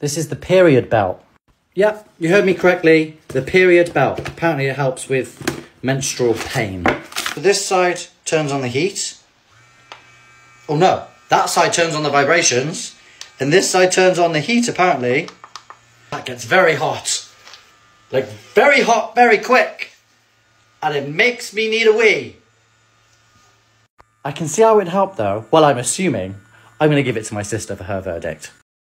This is the period belt. Yep, you heard me correctly. The period belt. Apparently it helps with menstrual pain. So this side turns on the heat. Oh no, that side turns on the vibrations. And this side turns on the heat, apparently. That gets very hot. Like, very hot, very quick. And it makes me need a wee. I can see how it would help though. Well, I'm assuming. I'm going to give it to my sister for her verdict.